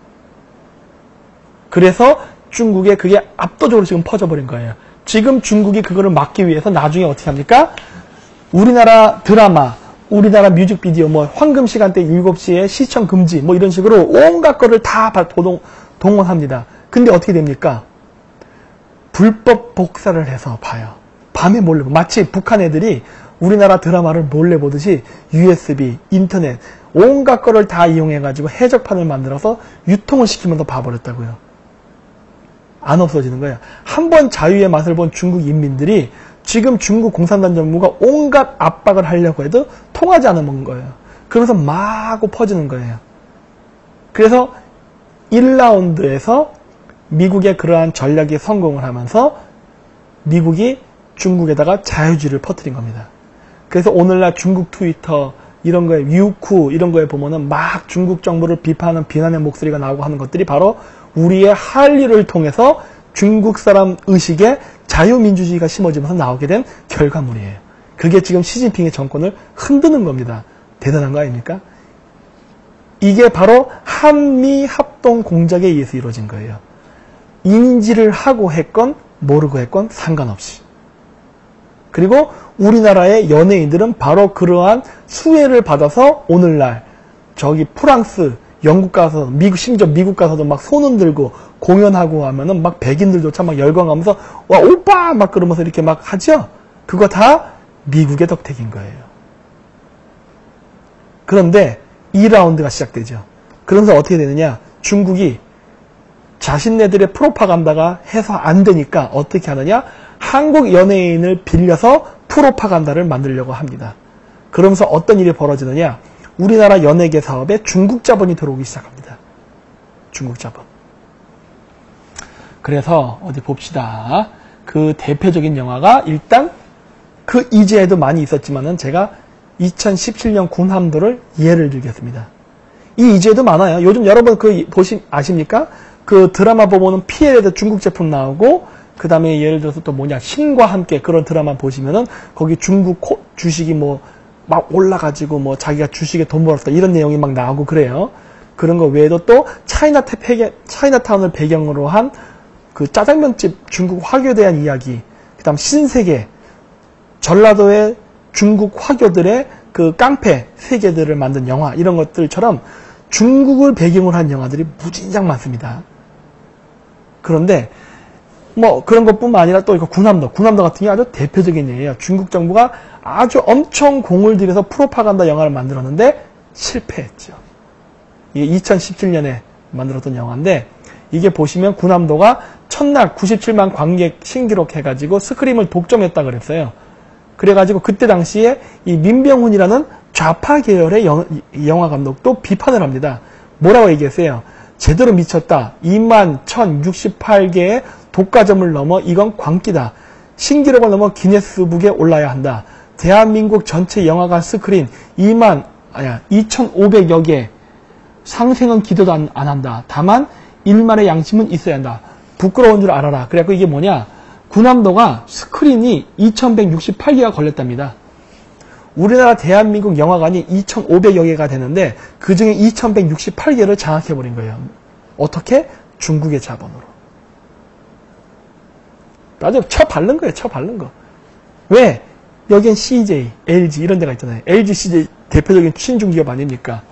Speaker 1: 그래서 중국에 그게 압도적으로 지금 퍼져버린 거예요. 지금 중국이 그거를 막기 위해서 나중에 어떻게 합니까? 우리나라 드라마, 우리나라 뮤직비디오, 뭐 황금 시간대 7시에 시청 금지, 뭐 이런 식으로 온갖 거를 다 동원합니다. 근데 어떻게 됩니까? 불법 복사를 해서 봐요. 밤에 몰래, 마치 북한 애들이 우리나라 드라마를 몰래 보듯이 USB, 인터넷, 온갖 거를 다 이용해가지고 해적판을 만들어서 유통을 시키면서 봐버렸다고요. 안 없어지는 거예요. 한번 자유의 맛을 본 중국 인민들이 지금 중국 공산당 정부가 온갖 압박을 하려고 해도 통하지 않는 거예요. 그러면서 마구 퍼지는 거예요. 그래서 1라운드에서 미국의 그러한 전략이 성공을 하면서 미국이 중국에다가 자유주의를 퍼뜨린 겁니다. 그래서 오늘날 중국 트위터 이런 거에 유쿠 이런 거에 보면은 막 중국 정부를 비판하는 비난의 목소리가 나오고 하는 것들이 바로 우리의 한류를 통해서 중국 사람 의식에 자유민주주의가 심어지면서 나오게 된 결과물이에요. 그게 지금 시진핑의 정권을 흔드는 겁니다. 대단한 거 아닙니까? 이게 바로 한미 합동 공작에 의해서 이루어진 거예요. 인지를 하고 했건 모르고 했건 상관없이. 그리고 우리나라의 연예인들은 바로 그러한 수혜를 받아서 오늘날 저기 프랑스, 영국 가서, 미국, 심지어 미국 가서도 막 손 흔들고 공연하고 하면은 막 백인들조차 막 열광하면서 와, 오빠! 막 그러면서 이렇게 막 하죠? 그거 다 미국의 덕택인 거예요. 그런데 2라운드가 시작되죠. 그러면서 어떻게 되느냐? 중국이 자신네들의 프로파간다가 해서 안 되니까 어떻게 하느냐? 한국 연예인을 빌려서 프로파간다를 만들려고 합니다. 그러면서 어떤 일이 벌어지느냐? 우리나라 연예계 사업에 중국 자본이 들어오기 시작합니다. 중국 자본. 그래서 어디 봅시다. 그 대표적인 영화가 일단 그 이전에도 많이 있었지만은 제가 2017년 군함도를 예를 들겠습니다. 이 이전에도 많아요. 요즘 여러분 아십니까? 그 드라마 보면은 PL에도 중국 제품 나오고 그 다음에 예를 들어서 또 뭐냐 신과 함께 그런 드라마 보시면은 거기 중국 주식이 뭐 막 올라가지고 뭐 자기가 주식에 돈 벌었다 이런 내용이 막 나오고 그래요. 그런 거 외에도 또 차이나타운을 배경으로 한 그 짜장면집 중국 화교에 대한 이야기, 그 다음 신세계, 전라도의 중국 화교들의 그 깡패 세계들을 만든 영화 이런 것들처럼 중국을 배경으로 한 영화들이 무진장 많습니다. 그런데 뭐 그런 것뿐만 아니라 또 이거 군함도 같은 게 아주 대표적인 예예요. 중국 정부가 아주 엄청 공을 들여서 프로파간다 영화를 만들었는데 실패했죠. 이게 2017년에 만들었던 영화인데 이게 보시면 군함도가 첫날 97만 관객 신기록 해가지고 스크림을 독점했다 그랬어요. 그래가지고 그때 당시에 이 민병훈이라는 좌파 계열의 영화 감독도 비판을 합니다. 뭐라고 얘기했어요? 제대로 미쳤다. 21,068개의 독과점을 넘어 이건 광기다. 신기록을 넘어 기네스북에 올라야 한다. 대한민국 전체 영화관 스크린 2,500여 개. 상생은 기대도 안 한다. 다만 일말의 양심은 있어야 한다. 부끄러운 줄 알아라. 그래갖고 이게 뭐냐? 군함도가 스크린이 2,168개가 걸렸답니다. 우리나라 대한민국 영화관이 2,500여 개가 되는데 그 중에 2,168개를 장악해버린 거예요. 어떻게? 중국의 자본으로. 아주 쳐바른 거예요. 쳐바른 거. 왜? 여긴 CJ, LG 이런 데가 있잖아요. LG, CJ 대표적인 신중기업 아닙니까?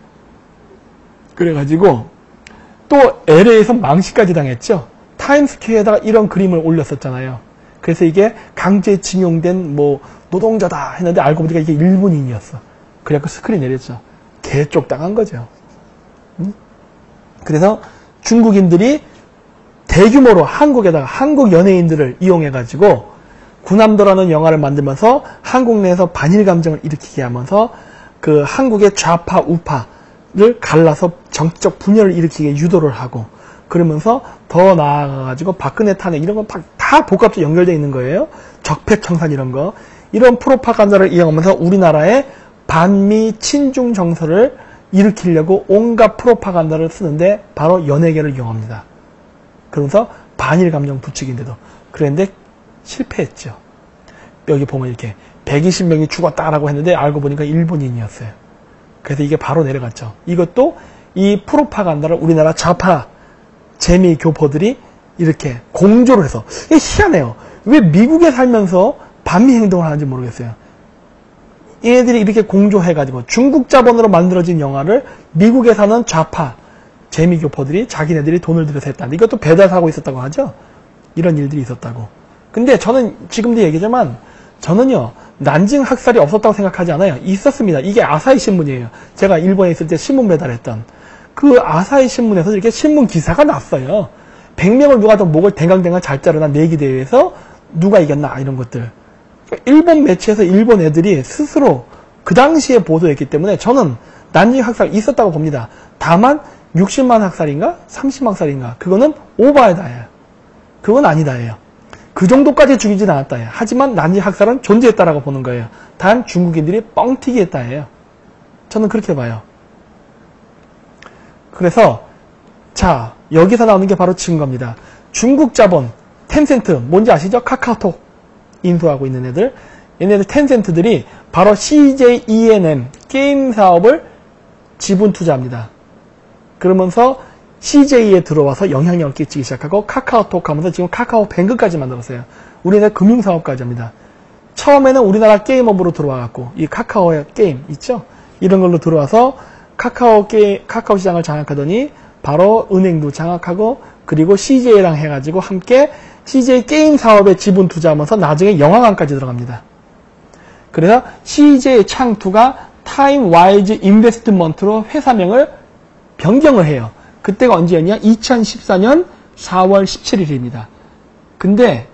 Speaker 1: 그래가지고 또 LA에서 망신까지 당했죠. 타임스퀘어에다가 이런 그림을 올렸었잖아요. 그래서 이게 강제징용된 뭐 노동자다 했는데 알고 보니까 이게 일본인이었어. 그래갖고 스크린 내렸죠. 개쪽 당한 거죠. 그래서 중국인들이 대규모로 한국에다가 한국 연예인들을 이용해가지고 군함도라는 영화를 만들면서 한국 내에서 반일 감정을 일으키게 하면서 그 한국의 좌파 우파를 갈라서 정치적 분열을 일으키게 유도를 하고 그러면서 더 나아가가지고 박근혜 탄핵 이런 거 다 복합적으로 연결되어 있는 거예요. 적폐청산 이런 거. 이런 프로파간다를 이용하면서 우리나라의 반미 친중 정서를 일으키려고 온갖 프로파간다를 쓰는데 바로 연예계를 이용합니다. 그러면서 반일 감정 부추긴데도 그랬는데 실패했죠. 여기 보면 이렇게 120명이 죽었다라고 했는데 알고 보니까 일본인이었어요. 그래서 이게 바로 내려갔죠. 이것도 이 프로파간다를 우리나라 좌파 재미교포들이 이렇게 공조를 해서 이게 희한해요. 왜 미국에 살면서 반미 행동을 하는지 모르겠어요. 얘네들이 이렇게 공조해가지고 중국 자본으로 만들어진 영화를 미국에 사는 좌파 재미교포들이 자기네들이 돈을 들여서 했다는데 이것도 배달하고 있었다고 하죠. 이런 일들이 있었다고. 근데 저는 지금도 얘기지만 저는요 난징 학살이 없었다고 생각하지 않아요. 있었습니다. 이게 아사히 신문이에요. 제가 일본에 있을 때 신문 배달했던 그 아사히 신문에서 이렇게 신문 기사가 났어요. 100명을 누가 더 목을 댕강댕강 잘 자르나 내기 대회에서 누가 이겼나 이런 것들. 일본 매체에서 일본 애들이 스스로 그 당시에 보도했기 때문에 저는 난징 학살 있었다고 봅니다. 다만 60만 학살인가 30만 학살인가 그거는 오바에다예요. 그건 아니다예요. 그 정도까지 죽이진 않았다예요. 하지만 난징 학살은 존재했다라고 보는 거예요. 단 중국인들이 뻥튀기 했다예요. 저는 그렇게 봐요. 그래서 자 여기서 나오는 게 바로 증거입니다. 중국 자본 텐센트 뭔지 아시죠? 카카오톡 인수하고 있는 애들 얘네들 텐센트들이 바로 CJ ENM 게임 사업을 지분 투자합니다. 그러면서 CJ에 들어와서 영향력을 끼치기 시작하고 카카오톡 하면서 지금 카카오뱅크까지 만들었어요. 우리나라 금융사업까지 합니다. 처음에는 우리나라 게임업으로 들어와갖고 이 카카오의 게임 있죠? 이런 걸로 들어와서 카카오 시장을 장악하더니 바로 은행도 장악하고 그리고 CJ랑 해가지고 함께 CJ 게임 사업에 지분 투자하면서 나중에 영화관까지 들어갑니다. 그래서 CJ 창투가 타임와이즈 인베스트먼트로 회사명을 변경을 해요. 그때가 언제였냐? 2014년 4월 17일입니다. 근데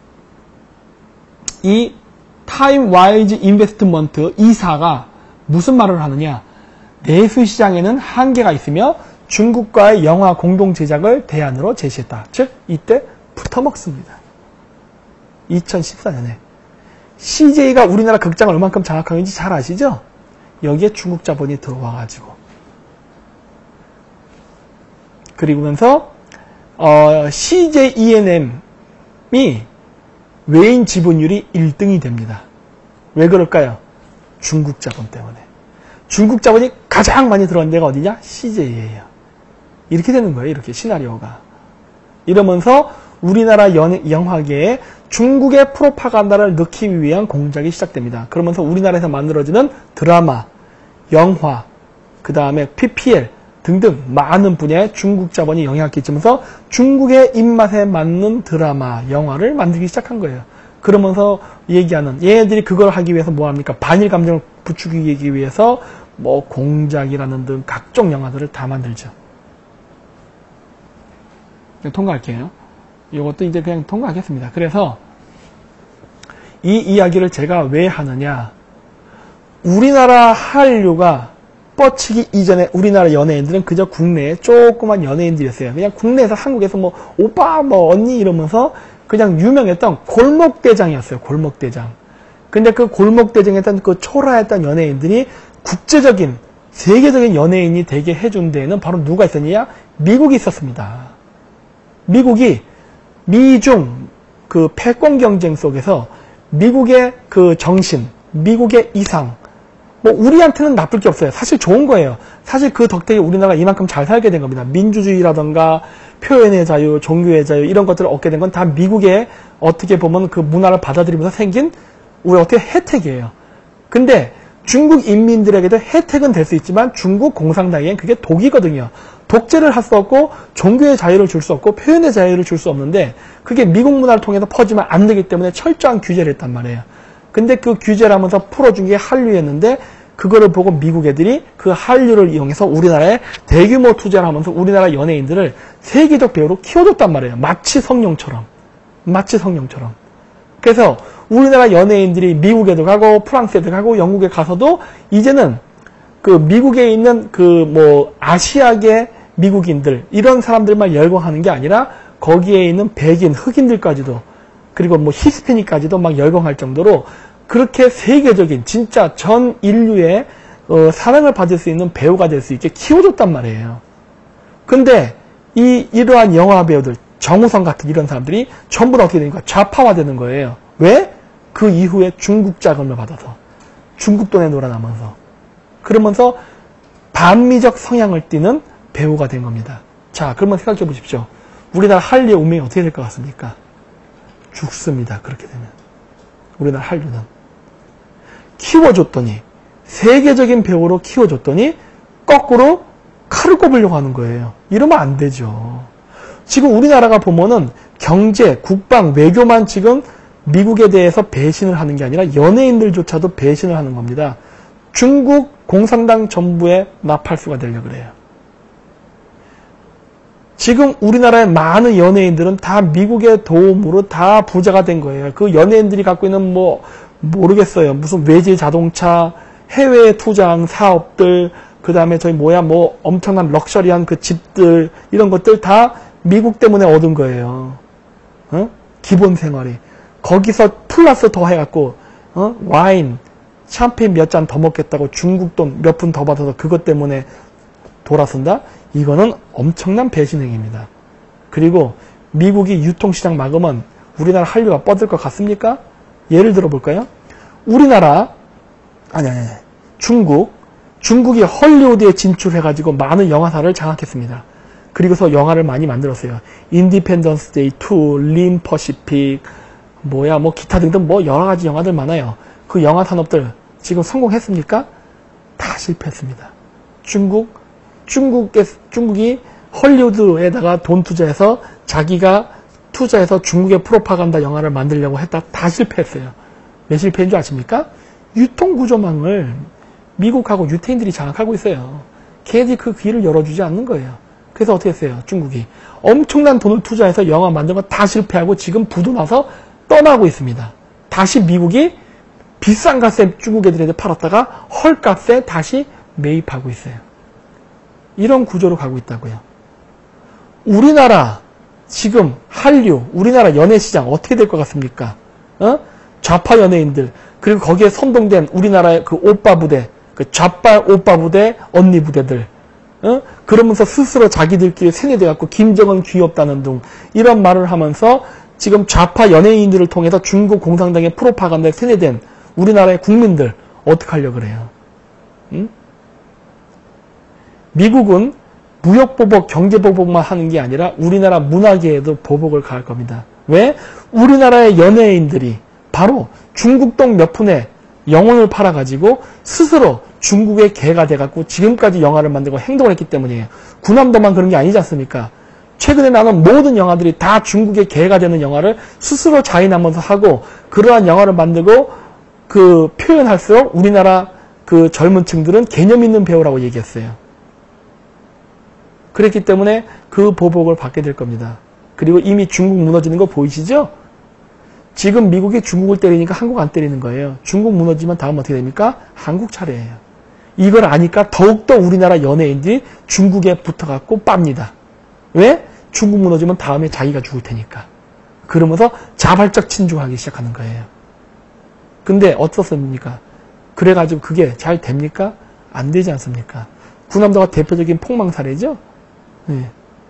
Speaker 1: 이 타임와이즈 인베스트먼트 이사가 무슨 말을 하느냐? 내수 시장에는 한계가 있으며 중국과의 영화 공동 제작을 대안으로 제시했다. 즉 이때 붙어먹습니다. 2014년에 CJ가 우리나라 극장을 얼만큼 장악하는지 잘 아시죠? 여기에 중국 자본이 들어와가지고 그리고면서 CJ E&M이 외인 지분율이 1등이 됩니다. 왜 그럴까요? 중국 자본 때문에. 중국 자본이 가장 많이 들어간 데가 어디냐? CJ예요. 이렇게 되는 거예요. 이렇게 시나리오가. 이러면서 우리나라 영화계에 중국의 프로파간다를 넣기 위한 공작이 시작됩니다. 그러면서 우리나라에서 만들어지는 드라마, 영화, 그 다음에 PPL 등등 많은 분야에 중국 자본이 영향을 끼치면서 중국의 입맛에 맞는 드라마, 영화를 만들기 시작한 거예요. 그러면서 얘기하는 얘네들이 그걸 하기 위해서 뭐 합니까? 반일 감정을 부추기기 위해서 뭐 공작이라는 등 각종 영화들을 다 만들죠. 통과할게요. 이것도 이제 그냥 통과하겠습니다. 그래서 이 이야기를 제가 왜 하느냐? 우리나라 한류가 뻗치기 이전에 우리나라 연예인들은 그저 국내에 조그만 연예인들이었어요. 그냥 국내에서 한국에서 뭐 오빠 뭐 언니 이러면서 그냥 유명했던 골목대장이었어요. 골목대장. 근데 그 골목대장했던 그 초라했던 연예인들이 국제적인 세계적인 연예인이 되게 해준 데에는 바로 누가 있었냐? 미국이 있었습니다. 미국이 미중 그 패권 경쟁 속에서 미국의 그 정신, 미국의 이상, 뭐 우리한테는 나쁠 게 없어요. 사실 좋은 거예요. 사실 그 덕택에 우리나라가 이만큼 잘 살게 된 겁니다. 민주주의라던가 표현의 자유, 종교의 자유 이런 것들을 얻게 된 건 다 미국의 어떻게 보면 그 문화를 받아들이면서 생긴 우리 어떻게 혜택이에요. 근데 중국 인민들에게도 혜택은 될 수 있지만 중국 공산당에겐 그게 독이거든요. 독재를 할 수 없고 종교의 자유를 줄 수 없고 표현의 자유를 줄 수 없는데 그게 미국 문화를 통해서 퍼지면 안 되기 때문에 철저한 규제를 했단 말이에요. 근데 그 규제를 하면서 풀어준 게 한류였는데 그거를 보고 미국 애들이 그 한류를 이용해서 우리나라에 대규모 투자를 하면서 우리나라 연예인들을 세계적 배우로 키워줬단 말이에요. 마치 성룡처럼. 그래서 우리나라 연예인들이 미국에도 가고 프랑스에도 가고 영국에 가서도 이제는 그 미국에 있는 그 뭐 아시아계 미국인들 이런 사람들만 열광하는 게 아니라 거기에 있는 백인, 흑인들까지도 그리고 뭐 히스패닉까지도 막 열광할 정도로 그렇게 세계적인 진짜 전 인류의 사랑을 받을 수 있는 배우가 될 수 있게 키워줬단 말이에요. 근데 이러한 영화 배우들 정우성 같은 이런 사람들이 전부 다 어떻게 되니까 좌파화되는 거예요. 왜? 그 이후에 중국 자금을 받아서 중국 돈에 놀아나면서 그러면서 반미적 성향을 띠는 배우가 된 겁니다. 자, 그러면 생각해 보십시오. 우리나라 한류의 운명이 어떻게 될 것 같습니까? 죽습니다. 그렇게 되면. 우리나라 한류는. 키워줬더니 세계적인 배우로 키워줬더니 거꾸로 칼을 꼽으려고 하는 거예요. 이러면 안 되죠. 지금 우리나라가 보면은 경제, 국방, 외교만 지금 미국에 대해서 배신을 하는 게 아니라 연예인들조차도 배신을 하는 겁니다. 중국 공산당 정부의 나팔수가 되려고 그래요. 지금 우리나라의 많은 연예인들은 다 미국의 도움으로 다 부자가 된 거예요. 그 연예인들이 갖고 있는 뭐 모르겠어요. 무슨 외제 자동차, 해외에 투자한 사업들, 그 다음에 저희 뭐 엄청난 럭셔리한 그 집들 이런 것들 다 미국 때문에 얻은 거예요. 기본 생활이. 거기서 플러스 더 해갖고 와인, 샴페인 몇 잔 더 먹겠다고 중국 돈 몇 푼 더 받아서 그것 때문에 돌아선다? 이거는 엄청난 배신행위입니다. 그리고 미국이 유통시장 막으면 우리나라 한류가 뻗을 것 같습니까? 예를 들어 볼까요? 우리나라, 중국이 헐리우드에 진출해가지고 많은 영화사를 장악했습니다. 그리고서 영화를 많이 만들었어요. 인디펜던스 데이 2, 림 퍼시픽, 뭐 기타 등등 뭐 여러 가지 영화들 많아요. 그 영화 산업들 지금 성공했습니까? 다 실패했습니다. 중국이 헐리우드에다가 돈 투자해서 자기가 투자해서 중국의 프로파간다 영화를 만들려고 했다. 다 실패했어요. 왜 실패인 줄 아십니까? 유통구조망을 미국하고 유태인들이 장악하고 있어요. 걔들이 그 길을 열어주지 않는 거예요. 그래서 어떻게 했어요? 중국이 엄청난 돈을 투자해서 영화 만든 거 다 실패하고 지금 부도 나서 떠나고 있습니다. 다시 미국이 비싼 값에 중국 애들한테 팔았다가 헐값에 다시 매입하고 있어요. 이런 구조로 가고 있다고요. 우리나라 지금 한류, 우리나라 연예시장 어떻게 될 것 같습니까? 좌파 연예인들, 그리고 거기에 선동된 우리나라의 그 오빠 부대, 그 좌빨 오빠 부대, 언니 부대들, 그러면서 스스로 자기들끼리 세뇌돼갖고 김정은 귀엽다는 등 이런 말을 하면서 지금 좌파 연예인들을 통해서 중국 공산당의 프로파간다에 세뇌된 우리나라의 국민들 어떻게 하려고 그래요? 미국은 무역보복, 경제보복만 하는 게 아니라 우리나라 문화계에도 보복을 가할 겁니다. 왜? 우리나라의 연예인들이 바로 중국동 몇 푼에 영혼을 팔아가지고 스스로 중국의 개가 돼갖고 지금까지 영화를 만들고 행동을 했기 때문이에요. 군함도만 그런 게 아니지 않습니까? 최근에 나온 모든 영화들이 다 중국의 개가 되는 영화를 스스로 자인하면서 하고 그러한 영화를 만들고 그 표현할수록 우리나라 그 젊은 층들은 개념 있는 배우라고 얘기했어요. 그랬기 때문에 그 보복을 받게 될 겁니다. 그리고 이미 중국 무너지는 거 보이시죠? 지금 미국이 중국을 때리니까 한국 안 때리는 거예요. 중국 무너지면 다음 어떻게 됩니까? 한국 차례예요. 이걸 아니까 더욱더 우리나라 연예인들이 중국에 붙어갖고 빱니다. 왜? 중국 무너지면 다음에 자기가 죽을 테니까. 그러면서 자발적 친주하기 시작하는 거예요. 근데 어떻습니까? 그래가지고 그게 잘 됩니까? 안 되지 않습니까? 군함도가 대표적인 폭망 사례죠? 네.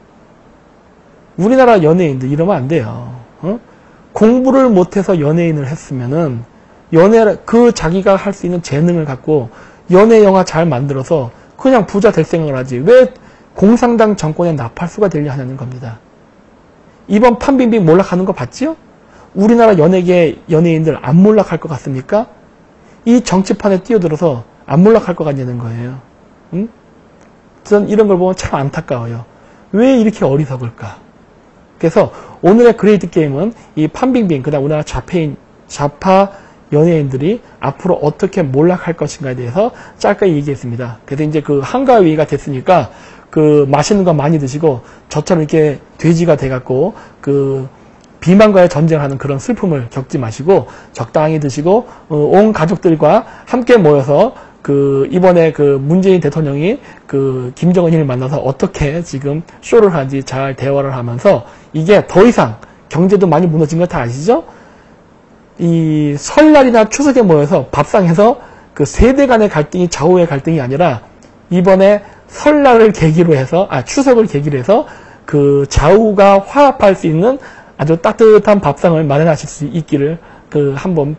Speaker 1: 우리나라 연예인들 이러면 안 돼요. 공부를 못해서 연예인을 했으면은 그 자기가 할 수 있는 재능을 갖고 연예 영화 잘 만들어서 그냥 부자 될 생각을 하지. 왜 공산당 정권의 나팔수가 되려 하는 겁니다. 이번 판빙빙 몰락하는 거 봤지요? 우리나라 연예계 연예인들 안 몰락할 것 같습니까? 이 정치판에 뛰어들어서 안 몰락할 것 같냐는 거예요. 전 이런 걸 보면 참 안타까워요. 왜 이렇게 어리석을까? 그래서 오늘의 그레이트 게임은 이 판빙빙, 그다음 우리나라 좌파 연예인들이 앞으로 어떻게 몰락할 것인가에 대해서 짧게 얘기했습니다. 그래서 이제 그 한가위가 됐으니까 그 맛있는 거 많이 드시고 저처럼 이렇게 돼지가 돼갖고 그 비만과의 전쟁하는 그런 슬픔을 겪지 마시고 적당히 드시고 온 가족들과 함께 모여서 그 이번에 그 문재인 대통령이 그 김정은을 만나서 어떻게 지금 쇼를 하는지 잘 대화를 하면서 이게 더 이상 경제도 많이 무너진 거 다 아시죠? 이 설날이나 추석에 모여서 밥상에서 그 세대 간의 갈등이 좌우의 갈등이 아니라 이번에 설날을 계기로 해서 추석을 계기로 해서 그 좌우가 화합할 수 있는 아주 따뜻한 밥상을 마련하실 수 있기를 그 한번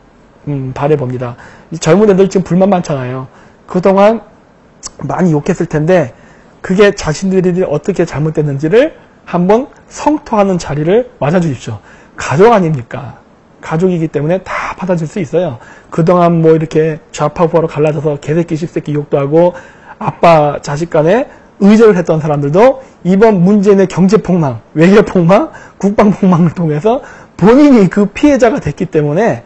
Speaker 1: 바라봅니다. 젊은 애들 지금 불만 많잖아요. 그동안 많이 욕했을 텐데 그게 자신들이 어떻게 잘못됐는지를 한번 성토하는 자리를 맞아주십시오. 가족 아닙니까? 가족이기 때문에 다 받아줄 수 있어요. 그동안 뭐 이렇게 좌파 우파로 갈라져서 개새끼 씹새끼 욕도 하고 아빠 자식 간에 의절을 했던 사람들도 이번 문재인의 경제폭망, 외교폭망, 국방폭망을 통해서 본인이 그 피해자가 됐기 때문에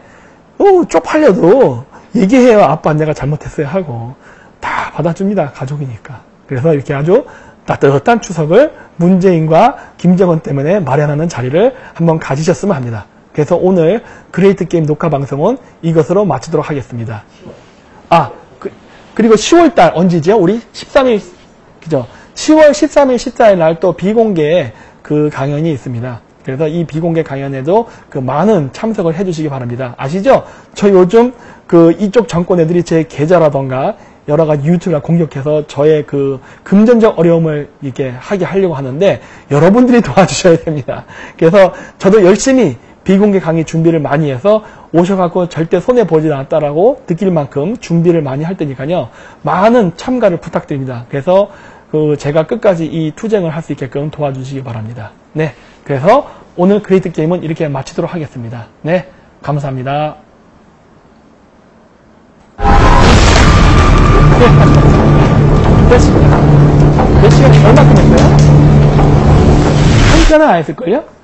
Speaker 1: 쪽팔려도 얘기해요. 아빠 내가 잘못했어요 하고 다 받아줍니다. 가족이니까. 그래서 이렇게 아주 따뜻한 추석을 문재인과 김정은 때문에 마련하는 자리를 한번 가지셨으면 합니다. 그래서 오늘 그레이트 게임 녹화 방송은 이것으로 마치도록 하겠습니다. 그리고 10월달 언제죠? 우리 13일, 그죠? 10월 13일, 14일 날 또 비공개 그 강연이 있습니다. 그래서 이 비공개 강연에도 그 많은 참석을 해주시기 바랍니다. 아시죠? 저 요즘 그 이쪽 정권 애들이 제 계좌라던가 여러 가지 유튜브를 공격해서 저의 그 금전적 어려움을 이렇게 하려고 하는데 여러분들이 도와주셔야 됩니다. 그래서 저도 열심히 비공개 강의 준비를 많이 해서 오셔갖고 절대 손해보지 않았다라고 느낄 만큼 준비를 많이 할 테니까요. 많은 참가를 부탁드립니다. 그래서 제가 끝까지 이 투쟁을 할 수 있게끔 도와주시기 바랍니다. 네. 그래서 오늘 크리에이트 게임은 이렇게 마치도록 하겠습니다. 네. 감사합니다. 몇 시간이 얼마큼 했어요? 한 시간은 안 했을걸요?